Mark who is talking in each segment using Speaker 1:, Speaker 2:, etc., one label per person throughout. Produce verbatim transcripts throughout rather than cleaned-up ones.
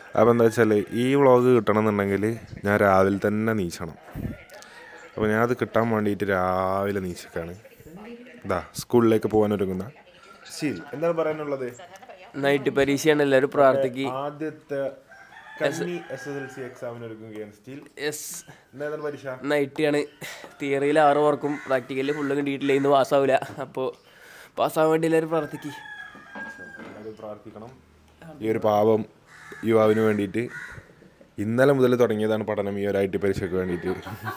Speaker 1: അപ്പോൾ എന്താ വെച്ചാൽ ഈ വ്ളോഗ് കിട്ടണമെന്നുണ്ടെങ്കിൽ ഞാൻ രാവിലെ തന്നെ നീച്ചണം. അപ്പോൾ ഞാനത് കിട്ടാൻ വേണ്ടിയിട്ട് രാവിലെ നീച്ചക്കാണ്. ഇതാ സ്കൂളിലേക്ക് പോകാൻ ഒരുങ്ങുന്ന ശീൽ. എന്താണ് പറയാനുള്ളത്?
Speaker 2: നൈറ്റ് പരീക്ഷയാണ്, എല്ലാവരും പ്രാർത്ഥിക്കുക.
Speaker 1: ആദ്യത്തെ എക്സാമിന് ഒരുങ്ങുകയാണ് സ്റ്റീൽ. എന്താണ് പരീക്ഷ?
Speaker 2: നൈറ്റ് ആണ്. തിയറിയിൽ ആറ് മാർക്കും പ്രാക്ടിക്കലിൽ ഫുള്ള് കിട്ടിയിട്ടില്ല, ഇന്ന് പാസ്സാവില്ല. അപ്പോൾ പാസ്സാവാൻ വേണ്ടി എല്ലാവരും പ്രാർത്ഥിക്കുക.
Speaker 1: പ്രാർത്ഥിക്കണം. ഈ ഒരു പാവം യുവാവിന് വേണ്ടിയിട്ട് ഇന്നലെ മുതൽ തുടങ്ങിയതാണ് പഠനം. ഈ ഒരു ഐ ടി പരീക്ഷയ്ക്ക് വേണ്ടിയിട്ട്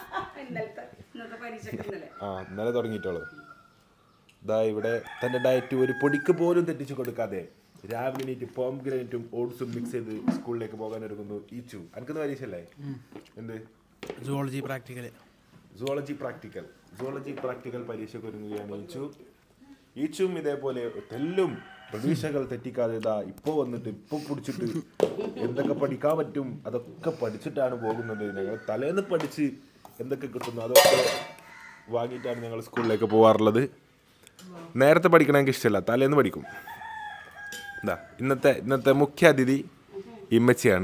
Speaker 1: ആ ഇന്നലെ തുടങ്ങിയിട്ടുള്ളത്. ഇതാ ഇവിടെ തൻ്റെ ഡയറ്റ് ഒരു പൊടിക്ക് പോലും തെറ്റിച്ചു കൊടുക്കാതെ രാവിലെ എണീറ്റ് പോം ഗ്രനൈറ്റും ഓട്സും മിക്സ് ചെയ്ത് സ്കൂളിലേക്ക് പോകാൻ ഒരുങ്ങുന്നു ഈച്ചു. എനിക്കൊന്ന് പരീക്ഷയല്ലേ? എന്ത്?
Speaker 3: Zoology practical.
Speaker 1: Zoology practical zoology practical പരീക്ഷയ്ക്ക് ഒരുങ്ങുകയാണ് ഈച്ചു. ഈച്ചും ഇതേപോലെ തെല്ലും പ്രതീക്ഷകൾ തെറ്റിക്കാതെ ഇതാ ഇപ്പോൾ വന്നിട്ട് ഇപ്പോൾ പിടിച്ചിട്ട് എന്തൊക്കെ പഠിക്കാൻ പറ്റും അതൊക്കെ പഠിച്ചിട്ടാണ് പോകുന്നത്. ഞങ്ങൾ തലേന്ന് പഠിച്ച് എന്തൊക്കെ കിട്ടുന്നു അതൊക്കെ വാങ്ങിയിട്ടാണ് ഞങ്ങൾ സ്കൂളിലേക്ക് പോകാറുള്ളത്. നേരത്തെ പഠിക്കണം എനിക്ക് ഇഷ്ടമല്ല, തലേന്ന് പഠിക്കും. എന്താ ഇന്നത്തെ ഇന്നത്തെ മുഖ്യ അതിഥി ഇമ്മച്ചിയാണ്.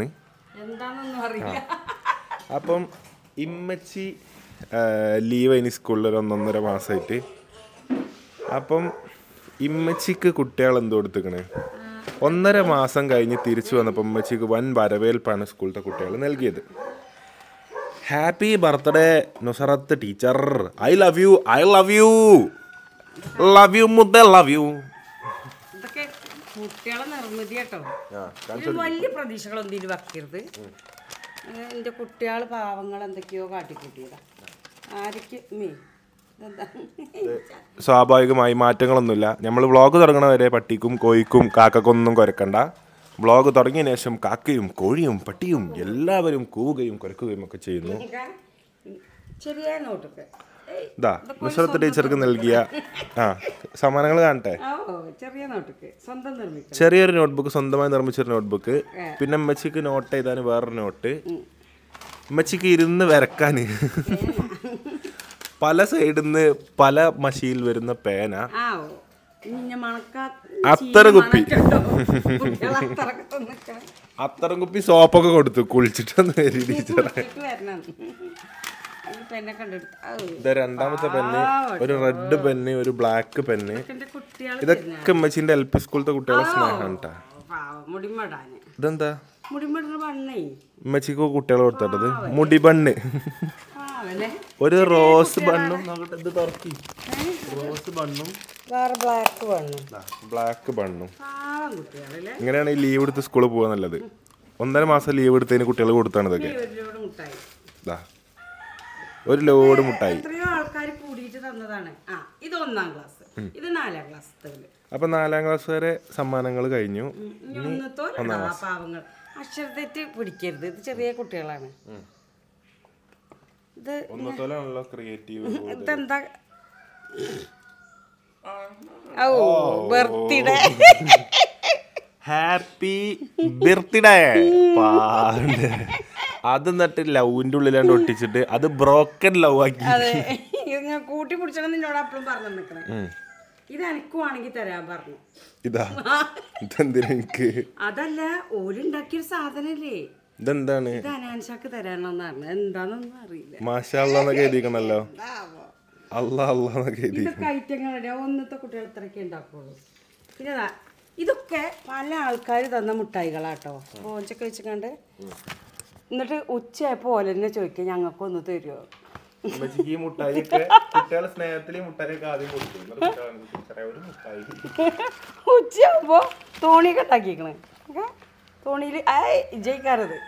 Speaker 1: അപ്പം ഇമ്മച്ചി ലീവ് ഇനി സ്കൂളിൽ ഒരു ഒന്നൊന്നര മാസമായിട്ട്. അപ്പം ഇമ്മച്ചിക്ക് കുട്ടികൾ എന്ത് കൊടുത്തിക്കണേ? ഒന്നര മാസം കഴിഞ്ഞ് തിരിച്ചു വന്നപ്പോൾ ഇമ്മച്ചിക്ക് വൻ വരവേൽപ്പാണ് സ്കൂളിലത്തെ കുട്ടികൾ നൽകിയത്. Happy birthday Nusrath teacher, I love you I love you love you മുദ്ദ ലവ് യു.
Speaker 4: ഇതൊക്കെ കുട്ടികളെ നിർമ്മിതി കേട്ടോ. വലിയ പ്രതീക്ഷകളൊന്നും ഇതിൽ വെക്കരുത്. എൻ്റെ കുട്ടികൾ പാവങ്ങൾ എന്തൊക്കെയോ കാട്ടിക്കൂട്ടിയതാ. ആരൊക്കെ മേ
Speaker 1: സ്വാഭാവികമായി മാറ്റങ്ങളൊന്നുമില്ല. നമ്മൾ വ്ളോഗ് തുടങ്ങണ വരെ പട്ടിക്കും കോഴിക്കും കാക്കക്കൊന്നും കുരക്കണ്ട. വ്ളോഗ് തുടങ്ങിയതിനു ശേഷം കാക്കയും കോഴിയും പട്ടിയും എല്ലാവരും കൂവുകയും കുരക്കുകയും ഒക്കെ ചെയ്യുന്നു.
Speaker 4: ചെറിയ നോട്ടൊക്കെ
Speaker 1: ഇതാ നുസറത്ത് ടീച്ചർക്ക് നൽകിയ ആ സമ്മാനങ്ങൾ കാണട്ടെ. ചെറിയൊരു നോട്ട്ബുക്ക്, സ്വന്തമായി നിർമ്മിച്ചൊരു നോട്ട്ബുക്ക്. പിന്നെ ഉമ്മച്ചിക്ക് നോട്ട് എഴുതാൻ വേറൊരു നോട്ട്. ഉമ്മച്ചിക്ക് ഇരുന്ന് വരക്കാൻ പല സൈഡിൽ നിന്ന് പല മഷിയിൽ വരുന്ന പേന, അത്തര കുപ്പി അത്തരം കുപ്പി സോപ്പൊക്കെ കൊടുത്തു കുളിച്ചിട്ടൊന്ന് വരി ടീച്ചറെ. ഇത് രണ്ടാമത്തെ പെന്ന്, ഒരു റെഡ് പെന്ന്, ഒരു ബ്ലാക്ക് പെന്ന്. ഇതൊക്കെ ഉമ്മച്ചിന്റെ എൽ പി സ്കൂളത്തെ കുട്ടികളെ സ്നേഹമാണ് കേട്ടാ. ഇതെന്താ ഉമ്മച്ചിക്ക് കുട്ടികളെ കൊടുത്തത്? മുടിബണ്ണ്. ഒരു റോസ് ബണ്ണും ഇത് തുറക്കി. Rose ബണ്ണും black ബണ്ണും. ഇങ്ങനെയാണ് ഈ ലീവ് എടുത്ത് സ്കൂളിൽ പോകാൻ നല്ലത്. ഒന്നര മാസം ലീവ് എടുത്തതിന് കുട്ടികൾ കൊടുത്താണ് ഇതൊക്കെ. ഒരു ലോഡ് മുട്ടായി. അപ്പൊ നാലാം ക്ലാസ് വരെ സമ്മാനങ്ങൾ കഴിഞ്ഞു. ഒന്നാം ക്ലാസ്
Speaker 4: അക്ഷരത്തെറ്റ് പിടിക്കരുത്. ഇത് ചെറിയ കുട്ടികളാണ്. ഇതെന്താ? Birthday
Speaker 1: happy birthday. അത് എന്നിട്ട് ലവിന്റെ ഉള്ളിലാണ്ട് ഒട്ടിച്ചിട്ട് അത് ബ്രോക്കൺ ലവ് ആക്കി.
Speaker 4: കൂട്ടി പിടിച്ചോണ്ട് നിന്നോട് അപ്പഴും പറഞ്ഞു നിക്കണേ. ഇത് എനിക്കുവാണെങ്കിൽ തരാൻ പറഞ്ഞു.
Speaker 1: ഇതാ ഇതെന്തിനാ എനിക്ക്?
Speaker 4: അതല്ല, ഓലുണ്ടാക്കിയൊരു സാധനല്ലേ.
Speaker 1: ഇതെന്താണ്?
Speaker 4: ഇത് അനാൻഷാക്ക് തരാനോന്ന് പറഞ്ഞു. എന്താന്നൊന്നും അറിയില്ല.
Speaker 1: മാഷാ അല്ലാന്നൊക്കെ എഴുതിക്കണല്ലോ. അല്ലാ അല്ലാന്നൊക്കെ എഴുതി.
Speaker 4: ഇതൊക്കെ ഐറ്റങ്ങളുടെ ഒന്നത്തെ കുട്ടികൾ ഇത്രയൊക്കെ ഉണ്ടാക്കുള്ളൂ. പിന്നെ ഇതൊക്കെ പല ആൾക്കാർ തന്ന മുട്ടായികളാട്ടോ. ഓഞ്ചൊക്കെ വെച്ചിക്കണ്ട്. എന്നിട്ട് ഉച്ചയായപ്പോ ഓല തന്നെ ചോദിക്കുക ഞങ്ങൾക്കൊന്ന് തരുമോ? ഉച്ചയാകുമ്പോ തോണിയൊക്കെ ഉണ്ടാക്കിക്കണേ. തോണിയില് ജയിക്കാറത്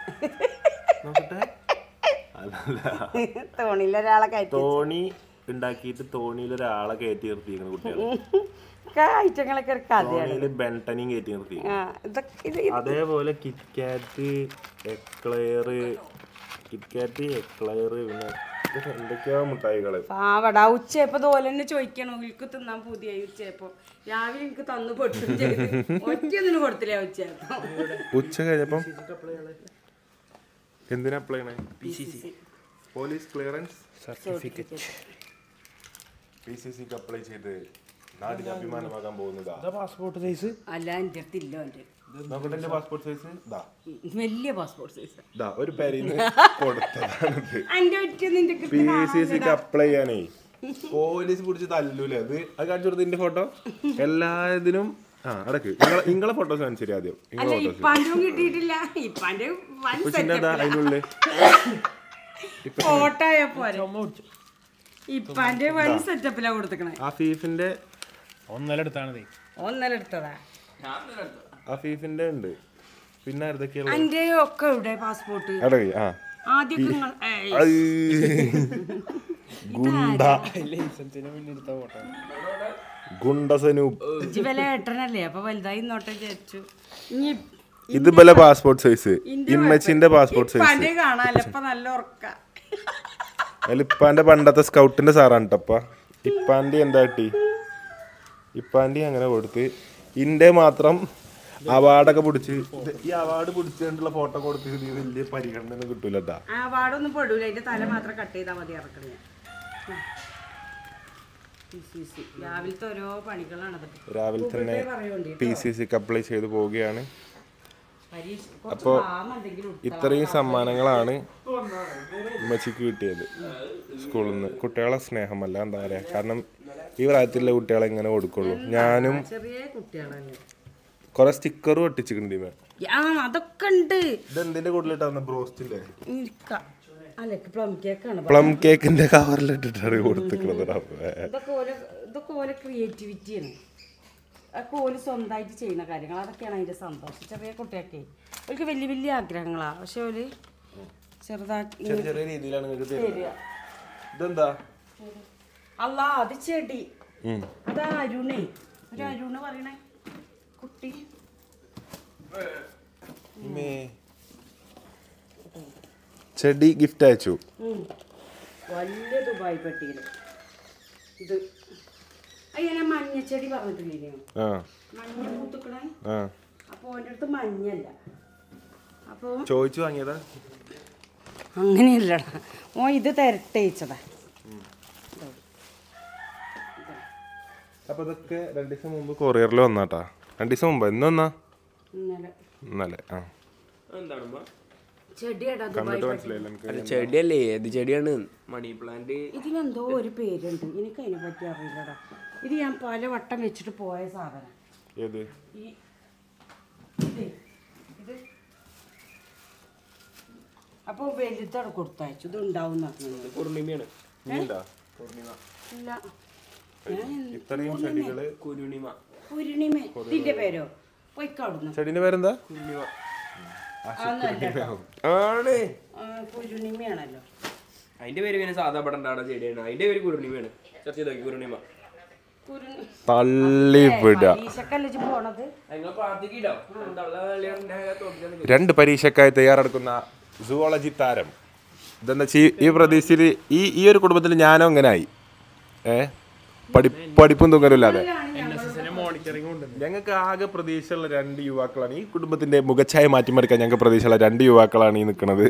Speaker 4: തോണിയിൽ ഒരാളെ കയറ്റി
Speaker 1: തോണി ഉണ്ടാക്കിയിട്ട് തോണിയിൽ ഒരാളെ കയറ്റി നിർത്തിയിരിക്കുന്ന കുട്ടികൾ.
Speaker 4: ഐറ്റങ്ങളൊക്കെ ഒരു കഥയാണ്.
Speaker 1: ബെൻട്ടനെയും കയറ്റി നിർത്തി. അതേപോലെ കിറ്റ്കാറ്റ്, എക്ലെയർ, കിറ്റ്കാറ്റ്, എക്ലെയർ, പിന്നെ എന്തൊക്കെയോ മുട്ടായികള്.
Speaker 4: പാവടാ ഉച്ചയപ്പോ തോലെ തന്നെ ചോദിക്കണം. എനിക്ക് തിന്നാൻ പുതിയ ഉച്ചയപ്പോ രാവിലെ എനിക്ക് തന്നു പൊട്ടും ചെയ്ത് ഒറ്റയൊന്നിനും കൊടുത്തില്ല. ഉച്ചയപ്പോ
Speaker 1: ഉച്ച കഴിഞ്ഞപ്പം എന്തിനാ അപ്ലൈ ചെയ്യണേ? Police clearance certificate. P C സിക്ക് അപ്ലൈ ചെയ്ത് നാടിന് അഭിമാനമാകാൻ പോകുന്നതാ
Speaker 3: പാസ്പോർട്ട് സൈസ്
Speaker 4: അല്ല എൻ്റെ അടുത്തില്ല എൻ്റെ
Speaker 1: നോക്കട്ടെ എന്റെ പാസ്പോർട്ട് സൈസ് ദാ
Speaker 4: വലിയ പാസ്പോർട്ട് സൈസ്
Speaker 1: ദാ ഒരു പേരിന്ന് കൊടുത്തതാണിത്
Speaker 4: എൻ്റെ ഒറ്റ നിന്റെ
Speaker 1: പി സി സിക്ക് അപ്ലൈ ചെയ്യാനേ പോലീസ് പിടിച്ച് തല്ലൂലേ അത് അത് കാണിച്ചു കൊടുത്തതിന്റെ ഫോട്ടോ എല്ലാ ഇതിനും ആ അടക്ക് നിങ്ങളെ നിങ്ങളെ ഫോട്ടോസ് കാണിച്ചു ആദ്യം
Speaker 4: അല്ല
Speaker 1: നിങ്ങളെ
Speaker 4: ഇപ്പാൻ്റെ കിട്ടിയിട്ടില്ല ഇപ്പാൻ്റെ വൻ
Speaker 1: ഫോട്ടോസ് അതിനുള്ളിൽ
Speaker 4: ഫോട്ടോ ആയ പോലെ ഇപ്പാൻ്റെ വൻ സെറ്റപ്പിലാ കൊടുത്തേക്കണേ
Speaker 1: അഫീഫിന്റെ
Speaker 3: ഒന്നര എടുത്താണ്
Speaker 4: ഒന്നര എടുത്തതാ
Speaker 1: അഫീഫിന്റെ ഉണ്ട് പിന്നെ ആരതൊക്കെയുള്ള
Speaker 4: എൻ്റെ ഒക്കെ ഇവിടെ പാസ്പോർട്ട്
Speaker 1: അടക്ക് ആ
Speaker 4: ആദ്യം നിങ്ങൾ ഏയ്.
Speaker 1: ഗുണ്ട
Speaker 3: ലൈസൻസിന് വേണ്ടി എടുത്ത ഫോട്ടോ
Speaker 1: ഗുണ്ടസനൂപ്
Speaker 4: ഇജ്ജ് വില ഏട്ടനല്ലേ അപ്പൊ വലുതായി നോട്ടെ വിചാരിച്ചു ഇനി
Speaker 1: ഇത് ബല പാസ്പോർട്ട് സൈസ് ഇമ്മച്ചിന്റെ പാസ്പോർട്ട് സൈസ്
Speaker 4: ഇപ്പാൻ്റെ കാണാല്ലോ ഇപ്പൊ നല്ല ഉറക്ക
Speaker 1: അതിൽ ഇപ്പാന്റെ പണ്ടത്തെ സ്കൗട്ടിന്റെ സാറാണ് കേട്ടപ്പ ഇപ്പാന്റെ എന്താ കിട്ടി ഇപ്പാന്റെ അങ്ങനെ കൊടുത്ത് ഇന്റെ മാത്രം അവാർഡൊക്കെ പിടിച്ച് ഇത് ഈ അവാർഡ് പിടിച്ചുകൊണ്ടുള്ള ഫോട്ടോ കൊടുത്ത് ഇത് വലിയ പരിഗണന ഒന്നും കിട്ടൂലട്ടാ
Speaker 4: ആ വാടൊന്നും പെടൂല അതിന്റെ തല മാത്രം കട്ട് ചെയ്താൽ മതി ഇറക്കണേ രാവിലത്തെ ഓരോ പണികളാണ് അതൊക്കെ
Speaker 1: രാവിലെ തന്നെ
Speaker 4: പറയുന്നുണ്ട്
Speaker 1: പി സി സിക്ക് അപ്ലൈ ചെയ്ത് പോവുകയാണ്
Speaker 4: പരീക്ഷ
Speaker 1: അപ്പോൾ ഇത്രയും സമ്മാനങ്ങളാണ് ഉമ്മച്ചിക്ക് കിട്ടിയത് സ്കൂളിൽ നിന്ന് കുട്ടികളെ സ്നേഹമല്ല എന്താ പറയാ കാരണം ഈ പ്രായത്തിലുള്ള കുട്ടികളെ ഇങ്ങനെ കൊടുക്കുള്ളൂ ഞാനും
Speaker 4: ചെറിയ കുട്ടികളല്ലേ
Speaker 1: കുറെ സ്റ്റിക്കറും ഒട്ടിച്ചിട്ടുണ്ട് ഇവ
Speaker 4: ആ അതൊക്കെ ഉണ്ട്
Speaker 1: ഇതെന്തിന്റെ കൂടുതലിട്ടാണ് ബ്രോസ്റ്റിന്റെ
Speaker 4: ഇരിക്ക അല്ല പ്ലം കേക്കാണ്
Speaker 1: പ്ലം കേക്കിന്റെ കവറിലിട്ടിട്ടാണ് കൊടുത്തിട്ടുള്ളത്
Speaker 4: ഇതൊക്കെ ഓരോ ഇതൊക്കെ ഓരോ ക്രിയേറ്റിവിറ്റിയാണ് അതൊക്കെ ഓല് സ്വന്തമായിട്ട് ചെയ്യുന്ന കാര്യങ്ങൾ അതൊക്കെയാണ് അതിൻ്റെ സന്തോഷം ചെറിയ കുട്ടിയൊക്കെ അവർക്ക് വലിയ വലിയ ആഗ്രഹങ്ങളാണ് പക്ഷെ ഓല് ചെറുതാക്കി
Speaker 1: ചെറിയ ചെറിയ രീതിയിലാണ് നിങ്ങൾക്ക്
Speaker 4: തരിക
Speaker 1: തരുന്നത് ഇതെന്താ
Speaker 4: അല്ല അത് ചെടി അതാ അരുണേ ഒരു അരുണ് പറയണേ കുട്ടി
Speaker 1: ചെടി ഗിഫ്റ്റ് അയച്ചു
Speaker 4: ഉം. വലിയ ദുബായ് പെട്ടിയിൽ ഇത് അയ്യ മഞ്ഞച്ചെടി പറഞ്ഞിട്ടില്ലേ
Speaker 1: ആ
Speaker 4: മഞ്ഞ പൂത്തുക്കണേ
Speaker 1: ആ
Speaker 4: അപ്പോൾ ഓൻ്റെ അടുത്ത് മഞ്ഞല്ല അപ്പോൾ
Speaker 1: ചോദിച്ചു വാങ്ങിയതാ
Speaker 4: അങ്ങനെയല്ലടാ ഓ ഇത് തിരട്ടയിച്ചതാ
Speaker 1: അപ്പൊ ഇതൊക്കെ രണ്ടു ദിവസം മുമ്പ് കൊറിയറിൽ വന്നാട്ടാ രണ്ടു ദിവസം മുമ്പ് എന്ന് വന്നാ
Speaker 4: ഇന്നലെ
Speaker 1: ഇന്നലെ ആ
Speaker 4: ചെടിയാടാ ദുബായ്
Speaker 1: കണ്ടിട്ട്
Speaker 4: പെട്ടി
Speaker 1: മനസ്സിലായില്ല എനിക്ക്
Speaker 2: അല്ല ചെടിയല്ലേ ഏത് ചെടിയാണ് മണി പ്ലാന്റ്
Speaker 4: ഇതിനെന്തോ ഒരു പേരുണ്ട് എനിക്ക് അതിനെ പറ്റി അറിയില്ലടാ ഇത് ഞാൻ പല വട്ടം വെച്ചിട്ട് പോയ സാധനം
Speaker 1: ഏത്
Speaker 4: ഈ ഇതേ, ഇത് അപ്പോൾ വലുതാണ് കൊടുത്തയച്ചു ഇത് ഉണ്ടാവും
Speaker 2: പൂർണിമയാണ്
Speaker 1: ഇല്ല
Speaker 4: ഇല്ല ഞാൻ
Speaker 1: ഇത്രയും ചെടികള്
Speaker 2: കുരുണിമ
Speaker 4: പൂർണിമ ഇതിന്റെ പേരോ പൊയ്ക്കവിടുന്നു
Speaker 1: ചെടിന്റെ പേരെന്താ
Speaker 2: കുരുണിമ
Speaker 1: ആണ്
Speaker 4: പൂർണിമയാണല്ലോ
Speaker 2: അതിന്റെ പേര് പിന്നെ സാധാ പടണ്ടാണ് ചെടിയാണ് അതിന്റെ പേര് കുരുണിമയാണ് സെർച്ച് ചെയ്ത് നോക്കി കുരുണിമ
Speaker 1: തള്ളി വിടുക
Speaker 4: പരീക്ഷക്കല്ലേ പോണത്
Speaker 2: നിങ്ങൾ പ്രാർത്ഥിക്കോ
Speaker 1: രണ്ട് പരീക്ഷക്കായി തയ്യാറെടുക്കുന്ന സുവോളജി താരം ഇതെന്താ വെച്ചാൽ ഈ പ്രദേശത്തിൽ ഈ ഈ ഒരു കുടുംബത്തിൽ ഞാനും അങ്ങനെ ആയി ഏ പഠി പഠിപ്പും തുങ്ങലുമില്ലാതെ ഞങ്ങൾക്ക് ആകെ പ്രതീക്ഷയുള്ള രണ്ട് യുവാക്കളാണ് ഈ കുടുംബത്തിന്റെ മുഖച്ഛായ മാറ്റിമറിക്കാൻ ഞങ്ങൾക്ക് പ്രതീക്ഷയുള്ള രണ്ട് യുവാക്കളാണ് ഈ നിൽക്കുന്നത്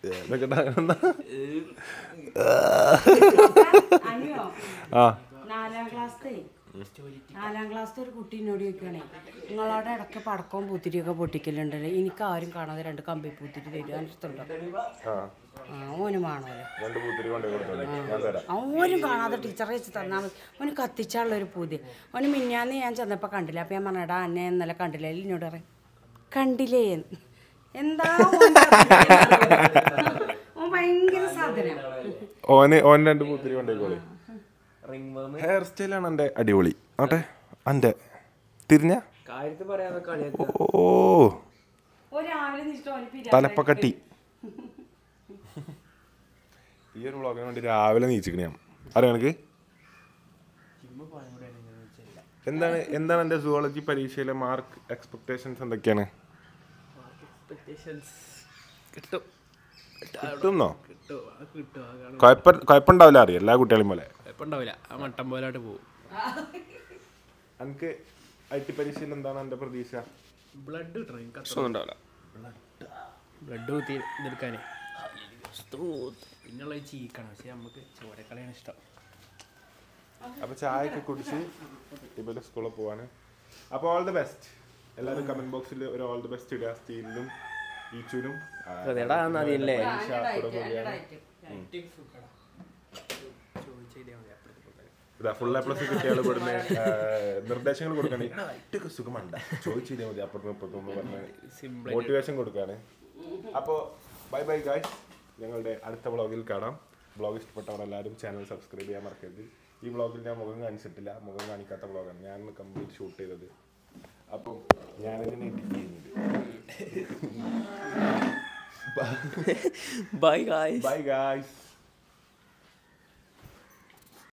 Speaker 4: അനിയോ
Speaker 1: ആ
Speaker 4: നാലാം ക്ലാസ്സേ നാലാം ക്ലാസ്സിലെ ഒരു കുട്ടി എന്നോട് ചോദിക്കണേ നിങ്ങളവിടെ ഇടയ്ക്ക് പടക്കവും പൂത്തിരിയൊക്കെ പൊട്ടിക്കലുണ്ടല്ലോ എനിക്ക് ആരും കാണാതെ രണ്ട് കമ്പി പൂത്തിരി തരും അടുത്തുണ്ടോ ആ ഓനും വേണമല്ലോ
Speaker 1: രണ്ട് പൂത്തിരി കൊണ്ടേ കൊടുത്തോളൂ. ഞാൻ തരാം
Speaker 4: ഓനും കാണാതെ ടീച്ചറെ വെച്ച് തന്നാൽ മതി ഓന് കത്തിച്ചാലുള്ളൊരു പൂതി ഓന് മിന്നാന്ന് ഞാൻ ചെന്നപ്പോൾ കണ്ടില്ല അപ്പം ഞാൻ പറഞ്ഞടാ എന്നെ ഇന്നലെ കണ്ടില്ല അതിൽ എന്നോട് പറയും കണ്ടില്ലേ എന്ന്. എന്താ ഓൻ കത്തിക്കുന്നത്? ഓൻ ഭയങ്കര സാധനം
Speaker 1: ഓന് ഓൻ രണ്ട് പൂത്തിരി കൊണ്ടേക്കോളി
Speaker 2: റിംഗ് വേം
Speaker 1: ഹെയർ സ്റ്റൈലാണ് എൻ്റെ അടിപൊളി ആട്ടെ എൻ്റെ തിരിഞ്ഞ
Speaker 2: കാര്യത്തിൽ പറയാതെ കളിയാക്കുക
Speaker 1: ഓ
Speaker 4: ഓ രാവിലെ നീച്ചിട്ട് ഓന് പിരാ
Speaker 1: തലപ്പക്കട്ടി ഈ ഒരു വ്ളോഗിന് വേണ്ടി രാവിലെ നീച്ചിക്കണ ഞാൻ അറിയാം എനിക്ക് എന്താണ് എന്താണ് എൻ്റെ സുവോളജി പരീക്ഷയിലെ മാർക്ക് എക്സ്പെക്ടേഷൻസ് എന്തൊക്കെയാണ്
Speaker 2: കിട്ടും
Speaker 1: കിട്ടുന്നോ കുഴപ്പം കുഴപ്പമുണ്ടാവില്ല അറിയാം എല്ലാ കുട്ടികളെയും പോലെ
Speaker 3: കുഴപ്പമുണ്ടാവില്ല ആ മട്ടം പോലായിട്ട് പോകും
Speaker 1: എനിക്ക് ഐ ടി പരീക്ഷയിൽ എന്താണ് എൻ്റെ പ്രതീക്ഷ
Speaker 3: ബ്ലഡ് കിട്ടണം എനിക്ക്
Speaker 2: പ്രശ്നമൊന്നും ഉണ്ടാവില്ല
Speaker 3: ബ്ലഡ് കുത്തി ഇതെടുക്കാനേ പിന്നുള്ള ചീക്കണം പക്ഷെ നമുക്ക് ചോരക്കളയാണ് ഇഷ്ടം
Speaker 1: അപ്പോൾ ചായയൊക്കെ കുടിച്ച് ഇവരുടെ സ്കൂളിൽ പോവാണ്. അപ്പോൾ ഓൾ ദി ബെസ്റ്റ്. എല്ലാവരും കമന്റ് ബോക്സിൽ ഒരു ഓൾ ദി ബെസ്റ്റ് ഇടുക. സ്റ്റീലിനും ഈച്ചൂനും ഇതാ ഫുൾ എ പ്ലസ് കിട്ടിയാൽ ഇവിടുന്ന് നിർദ്ദേശങ്ങൾ കൊടുക്കണേ. ഇട്ടൊക്കെ സുഖമണ്ട ചോദിച്ചാൽ മതി അപ്പുറത്തും ഇപ്പുറത്തും പറഞ്ഞ് മോട്ടിവേഷൻ കൊടുക്കാണ്. അപ്പോൾ ബൈ ബൈ ഗായ്സ്. ഞങ്ങളുടെ അടുത്ത വ്ളോഗിൽ കാണാം. വ്ളോഗ് ഇഷ്ടപ്പെട്ടവർ എല്ലാവരും ചാനൽ സബ്സ്ക്രൈബ് ചെയ്യാൻ മറക്കരുത്. ഈ വ്ളോഗിൽ ഞാൻ മുഖം കാണിച്ചിട്ടില്ല. മുഖം കാണിക്കാത്ത വ്ളോഗാണ് ഞാൻ കംപ്ലീറ്റ് ഷൂട്ട് ചെയ്തത്. അപ്പോൾ ഞാനിതിനെ എഡിറ്റ് ചെയ്യുന്നുണ്ട്.
Speaker 2: Bye guys.
Speaker 1: Bye guys.